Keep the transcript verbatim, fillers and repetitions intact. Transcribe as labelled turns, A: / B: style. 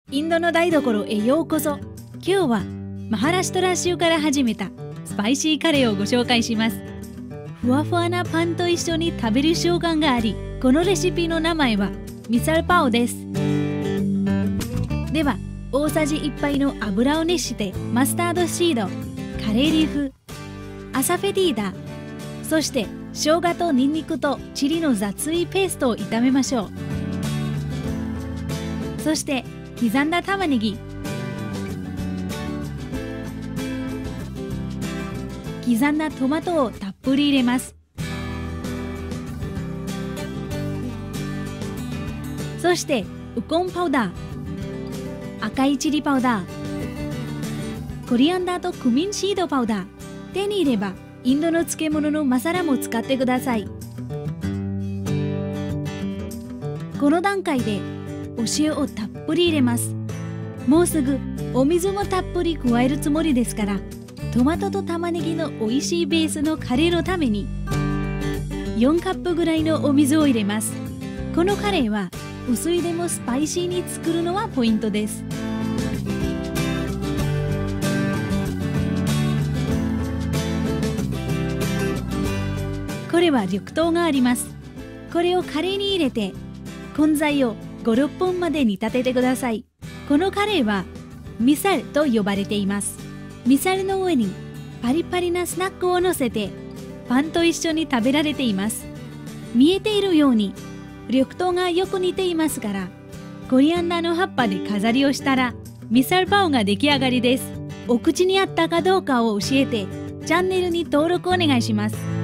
A: インドの台所へようこそ。今日はマハラシュトラ州から始めたスパイシーカレーをご紹介します。ふわふわなパンと一緒に食べる習慣があり、このレシピの名前はミサルパオです。では大さじいっぱいの油を熱してマスタードシード、カレーリーフ、アサフェディーダ、そして生姜とニンニクとチリの雑いペーストを炒めましょう。そして刻んだ玉ねぎ、刻んだトマトをたっぷり入れます。そしてウコンパウダー、赤いチリパウダー、コリアンダーとクミンシードパウダー、手に入ればインドの漬物のマサラも使ってください。この段階でお塩をたっぷり入れます。もうすぐお水もたっぷり加えるつもりですから、トマトと玉ねぎの美味しいベースのカレーのためによんカップぐらいのお水を入れます。このカレーは薄いでもスパイシーに作るのはポイントです。これは緑豆があります。これをカレーに入れて根菜をご、ろっぽんまで煮立ててください。このカレーはミサルと呼ばれています。ミサルの上にパリパリなスナックを乗せてパンと一緒に食べられています。見えているように緑豆がよく似ていますから、コリアンダーの葉っぱで飾りをしたらミサルパオが出来上がりです。お口に合ったかどうかを教えてチャンネルに登録お願いします。